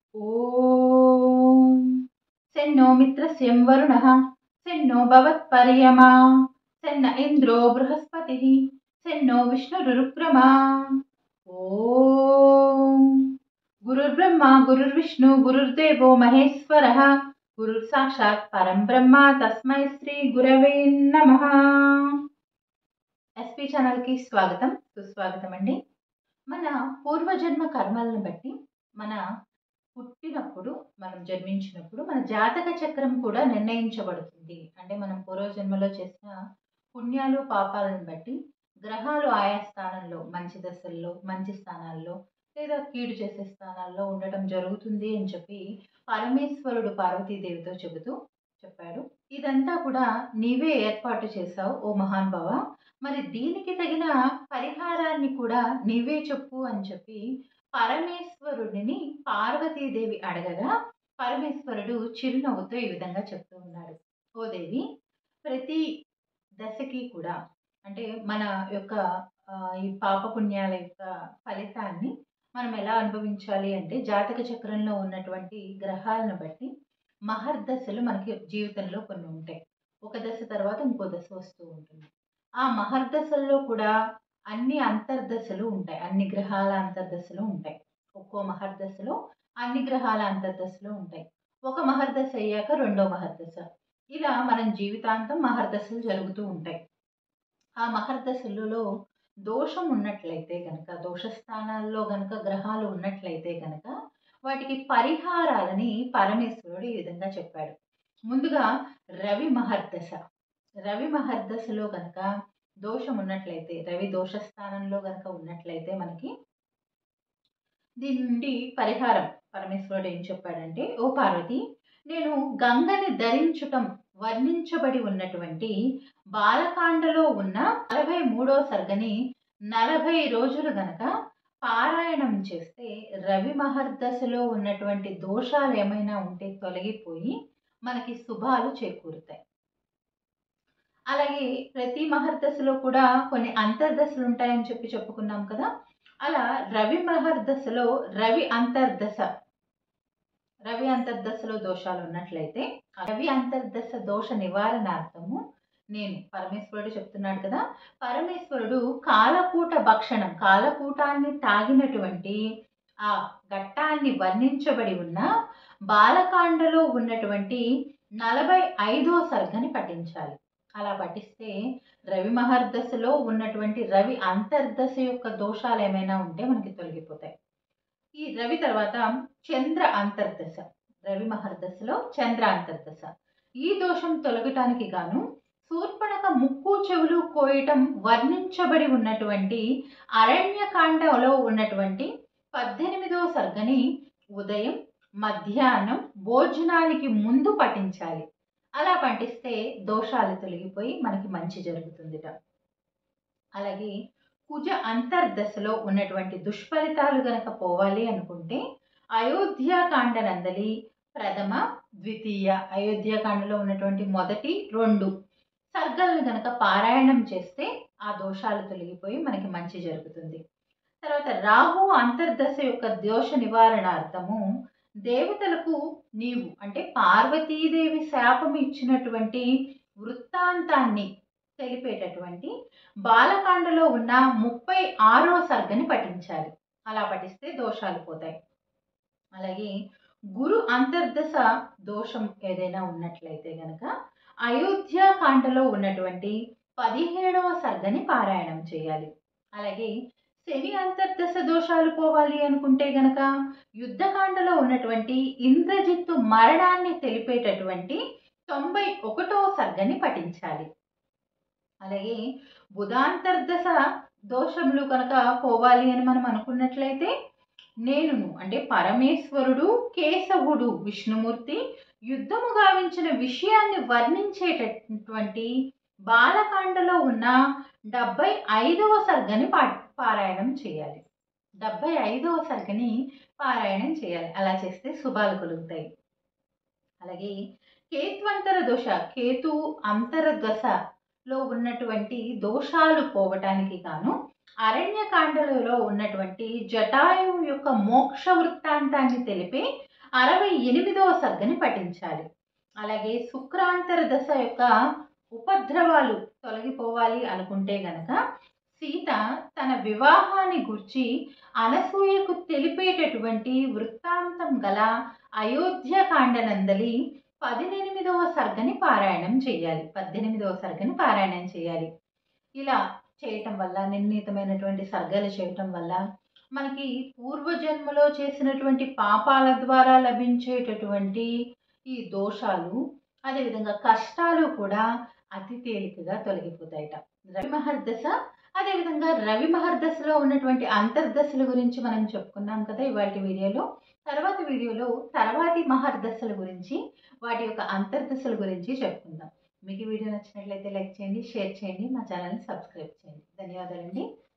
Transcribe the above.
ఓం సెన్నో మిత్రస్యం వరుణః సెన్నో భవత్పర్యమా సెన్న ఇంద్రో బృహస్పతిః సెన్నో విష్ణురురుక్రమా. ఓం గురుర్బ్రహ్మ గురుర్విష్ణు గురుర్దేవో మహేశ్వరః గురుర్ సాక్షాత్ పరం బ్రహ్మ తస్మై శ్రీ గురవే నమః. ఎస్పీ ఛానల్కి స్వాగతం సుస్వాగతం అండి. మన పూర్వజన్మ కర్మలను బట్టి మన పుట్టినప్పుడు మనం జన్మించినప్పుడు మన జాతక చక్రం కూడా నిర్ణయించబడుతుంది. అంటే మనం పూర్వజన్మలో చేసిన పుణ్యాలు పాపాలను బట్టి గ్రహాలు ఆయా స్థానంలో మంచి దశల్లో మంచి స్థానాల్లో లేదా కీడు చేసే స్థానాల్లో ఉండటం జరుగుతుంది అని చెప్పి పరమేశ్వరుడు పార్వతీదేవితో చెప్పాడు. ఇదంతా కూడా నీవే ఏర్పాటు చేశావు ఓ మహానుభావ, మరి దీనికి తగిన పరిహారాన్ని కూడా నీవే చెప్పు అని చెప్పి పరమేశ్వరుడిని పార్వతీదేవి అడగగా పరమేశ్వరుడు చిరునవ్వుతో ఈ విధంగా చెప్తూ ఉన్నాడు. ఓ దేవి, ప్రతి దశకి కూడా అంటే మన యొక్క ఈ పాపపుణ్యాల యొక్క ఫలితాన్ని మనం ఎలా అనుభవించాలి అంటే జాతక చక్రంలో ఉన్నటువంటి గ్రహాలను బట్టి మహర్దశలు మనకి జీవితంలో కొన్ని ఉంటాయి. ఒక దశ తర్వాత ఇంకో దశ వస్తూ ఉంటుంది. ఆ మహర్దశల్లో కూడా అన్ని అంతర్దశలు ఉంటాయి, అన్ని గ్రహాల అంతర్దశలు ఉంటాయి. ఒక్కో మహర్దశలో అన్ని గ్రహాల అంతర్దశలు ఉంటాయి. ఒక మహర్దశ అయ్యాక రెండో మహర్దశ, ఇలా మనం జీవితాంతం మహర్దశలు జరుగుతూ ఉంటాయి. ఆ మహర్దశలలో దోషం ఉన్నట్లయితే గనక, దోష స్థానాల్లో గనక గ్రహాలు ఉన్నట్లయితే గనక వాటికి పరిహారాలని పరమేశ్వరుడు ఈ విధంగా చెప్పాడు. ముందుగా రవి మహర్దశ. రవి మహర్దశలో గనక దోషం ఉన్నట్లయితే, రవి దోష స్థానంలో గనక ఉన్నట్లయితే మనకి దీని నుండి పరిహారం పరమేశ్వరుడు ఏం చెప్పాడంటే, ఓ పార్వతి, నేను గంగని ధరించుటం వర్ణించబడి ఉన్నటువంటి బాలకాండలో ఉన్న 43వ సర్గని 40 రోజులు గనక పారాయణం చేస్తే రవి మహర్దశలో ఉన్నటువంటి దోషాలు ఏమైనా ఉంటే తొలగిపోయి మనకి శుభాలు చేకూరుతాయి. అలాగే ప్రతి మహర్దశలో కూడా కొన్ని అంతర్దశలు ఉంటాయని చెప్పుకున్నాం కదా. అలా రవి మహర్దశలో రవి అంతర్దశలో దోషాలు ఉన్నట్లయితే రవి అంతర్దశ దోష నివారణార్థము నేను పరమేశ్వరుడు చెప్తున్నాడు కదా, పరమేశ్వరుడు కాలకూట భక్షణం, కాలకూటాన్ని తాగినటువంటి ఆ ఘట్టాన్ని వర్ణించబడి ఉన్న బాలకాండలో ఉన్నటువంటి 45వ సర్గని పఠించాలి. అలా పఠిస్తే రవి మహర్దశలో ఉన్నటువంటి రవి అంతర్దశ యొక్క దోషాలు ఏమైనా ఉంటే మనకి తొలగిపోతాయి. ఈ రవి తర్వాత చంద్ర అంతర్దశ, రవి మహర్దశలో చంద్ర అంతర్దశ. ఈ దోషం తొలగటానికి గాను శూర్పణఖ ముక్కు చెవులు కోయటం వర్ణించబడి ఉన్నటువంటి అరణ్యకాండలో ఉన్నటువంటి 18వ సర్గని ఉదయం మధ్యాహ్నం భోజనానికి ముందు పఠించాలి. అలా పఠిస్తే దోషాలు తొలగిపోయి మనకి మంచి జరుగుతుందిట. అలాగే కుజ అంతర్దశలో ఉన్నటువంటి దుష్ఫలితాలు గనక పోవాలి అనుకుంటే అయోధ్యాకాండ నందలి ప్రథమ ద్వితీయ, అయోధ్యాకాండలో ఉన్నటువంటి మొదటి 2 సర్గలను గనక పారాయణం చేస్తే ఆ దోషాలు తొలగిపోయి మనకి మంచి జరుగుతుంది. తర్వాత రాహు అంతర్దశ యొక్క దోష నివారణార్థము దేవతలకు నీవు అంటే పార్వతీదేవి శాపం ఇచ్చినటువంటి వృత్తాంతాన్ని తెలిపేటటువంటి బాలకాండలో ఉన్న 36వ సర్గని పఠించాలి. అలా పఠిస్తే దోషాలు పోతాయి. అలాగే గురు అంతర్దశ దోషం ఏదైనా ఉన్నట్లయితే గనక అయోధ్యాకాండలో ఉన్నటువంటి 17వ సర్గని పారాయణం చేయాలి. అలాగే శని అంతర్దశ దోషాలు పోవాలి అనుకుంటే గనక యుద్ధకాండలో ఉన్నటువంటి ఇంద్రజిత్తు మరణాన్ని తెలిపేటటువంటి 91వ సర్గని పఠించాలి. అలాగే బుధాంతర్దశ దోషములు కనుక పోవాలి అని మనం అనుకున్నట్లయితే నేనును అంటే పరమేశ్వరుడు కేశవుడు విష్ణుమూర్తి యుద్ధము గావించిన విషయాన్ని వర్ణించేటటువంటి బాలకాండలో ఉన్న 75వ సర్గని పారాయణం చేయాలి. 75వ సర్గని పారాయణం చేయాలి. అలా చేస్తే శుభాలు కలుగుతాయి. అలాగే కేత్వంతర దోష, కేతు అంతర్దశలో ఉన్నటువంటి దోషాలు పోవటానికి గాను అరణ్యకాండలో ఉన్నటువంటి జటాయువు యొక్క మోక్ష వృత్తాంతాన్ని తెలిపే 68వ సర్గని పఠించాలి. అలాగే శుక్రాంతర దశ యొక్క ఉపద్రవాలు తొలగిపోవాలి అనుకుంటే గనక సీత తన వివాహాన్ని గూర్చి అనసూయకు తెలిపేటటువంటి వృత్తాంతం గల అయోధ్యకాండనందలి 18వ సర్గని పారాయణం చేయాలి. 18వ సర్గని పారాయణం చేయాలి. ఇలా చేయటం వల్ల, నిర్ణీతమైనటువంటి సర్గలు చేయటం వల్ల మనకి పూర్వజన్మలో చేసినటువంటి పాపాల ద్వారా లభించేటటువంటి ఈ దోషాలు, అదేవిధంగా కష్టాలు కూడా అతి తేలికగా తొలగిపోతాయట. రవి మహర్దశ, అదేవిధంగా రవి మహర్దశలో ఉన్నటువంటి అంతర్దశల గురించి మనం చెప్పుకున్నాం కదా ఇవాల్టి వీడియోలో. తర్వాతి వీడియోలో తర్వాతి మహర్దశల గురించి, వాటి యొక్క అంతర్దశల గురించి చెప్పుకుందాం. మీకు ఈ వీడియో నచ్చినట్లయితే లైక్ చేయండి, షేర్ చేయండి, మా ఛానల్ని సబ్స్క్రైబ్ చేయండి. ధన్యవాదాలండి.